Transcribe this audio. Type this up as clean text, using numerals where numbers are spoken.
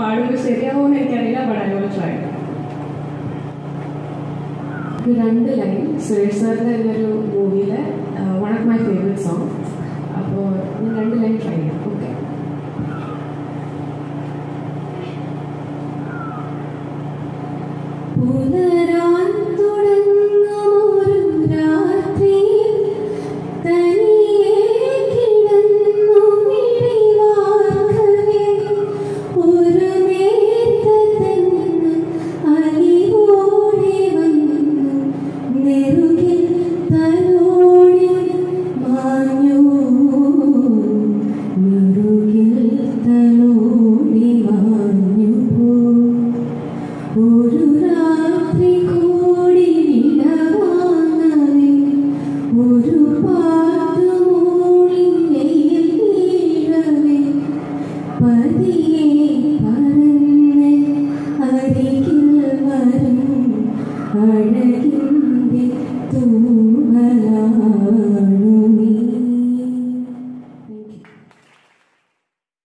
പാടുമ്പോൾ ശരിയാവുമെന്ന് എനിക്കറിയില്ല, but I will try. ഒരു 2 ലൈൻ സുരേഷ് സാറിൻ്റെ ഒരു മൂവിയിലെ one of my favourite song. അപ്പോൾ ഞാൻ 2 ലൈൻ ട്രൈ ചെയ്യാം. ഓക്കെ. പുലരാൻ തുടങ്ങുമൊരു രാത്രിയിൽ തനിയെ കിടന്നു മിഴിവാർക്കവേ ഒരു നേരത്തെന്ന് അലിവോടെ വന്നു നെറുകിൽ തലോടി മാഞ്ഞു നെറുകിൽ തലോടി മാഞ്ഞു ഒരു രാത്രി കൂടി വിടവാങ്ങവേ ഒരു പാട്ടുമൂടി നെയ്യിൽ വീഴവേ പതിയെ പറന്ന് അരികിൽ വരും അഴകിൽ